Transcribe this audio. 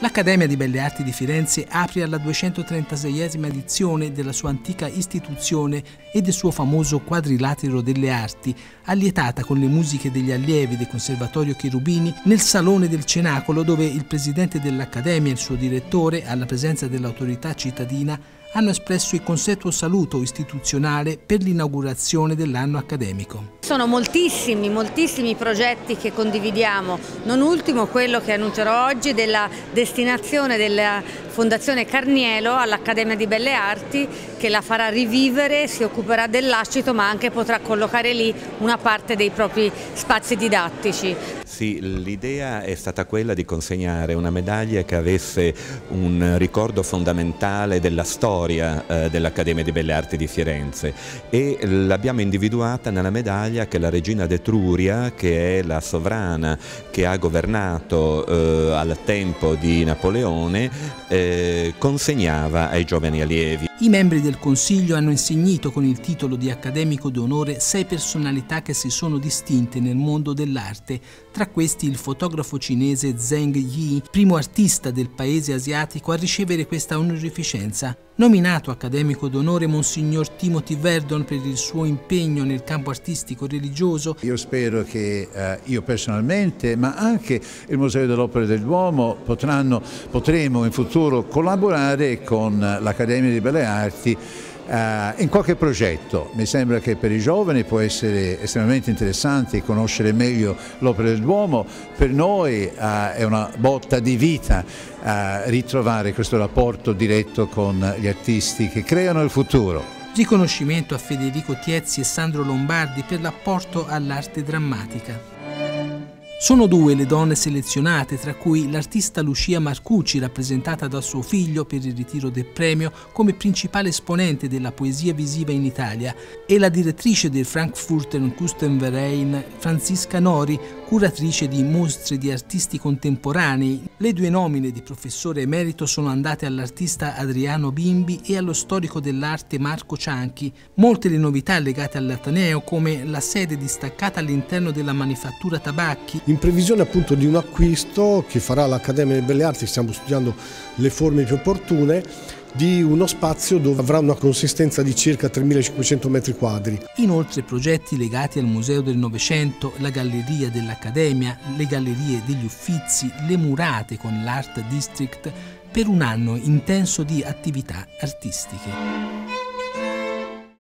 L'Accademia di Belle Arti di Firenze apre alla 236esima edizione della sua antica istituzione e del suo famoso Quadrilatero delle Arti, allietata con le musiche degli allievi del Conservatorio Cherubini nel Salone del Cenacolo, dove il presidente dell'Accademia e il suo direttore, alla presenza dell'autorità cittadina, hanno espresso il consuetuo saluto istituzionale per l'inaugurazione dell'anno accademico. Sono moltissimi i progetti che condividiamo, non ultimo quello che annuncerò oggi della destinazione della Fondazione Carnielo all'Accademia di Belle Arti, che la farà rivivere, si occuperà del lascito ma anche potrà collocare lì una parte dei propri spazi didattici. Sì, l'idea è stata quella di consegnare una medaglia che avesse un ricordo fondamentale della storia dell'Accademia di Belle Arti di Firenze, e l'abbiamo individuata nella medaglia che la regina d'Etruria, che è la sovrana che ha governato al tempo di Napoleone, consegnava ai giovani allievi. I membri del Consiglio hanno insignito con il titolo di accademico d'onore 6 personalità che si sono distinte nel mondo dell'arte, tra questi il fotografo cinese Zheng Yi, primo artista del paese asiatico a ricevere questa onorificenza. Nominato accademico d'onore Monsignor Timothy Verdon per il suo impegno nel campo artistico religioso. Io spero che io personalmente, ma anche il Museo dell'Opera del Duomo potremo in futuro collaborare con l'Accademia di Belle Arti in qualche progetto. Mi sembra che per i giovani può essere estremamente interessante conoscere meglio l'Opera del Duomo, per noi è una botta di vita ritrovare questo rapporto diretto con gli artisti che creano il futuro. Riconoscimento a Federico Tiezzi e Sandro Lombardi per l'apporto all'arte drammatica. Sono 2 le donne selezionate, tra cui l'artista Lucia Marcucci, rappresentata da suo figlio per il ritiro del premio come principale esponente della poesia visiva in Italia, e la direttrice del Frankfurter Kunstverein Franziska Nori, curatrice di mostre di artisti contemporanei. Le 2 nomine di professore emerito sono andate all'artista Adriano Bimbi e allo storico dell'arte Marco Cianchi. Molte le novità legate all'Ateneo, come la sede distaccata all'interno della manifattura tabacchi. In previsione appunto di un acquisto che farà l'Accademia delle Belle Arti, stiamo studiando le forme più opportune, di uno spazio dove avrà una consistenza di circa 3.500 metri quadri. Inoltre progetti legati al Museo del Novecento, la Galleria dell'Accademia, le Gallerie degli Uffizi, le Murate con l'Art District, per un anno intenso di attività artistiche.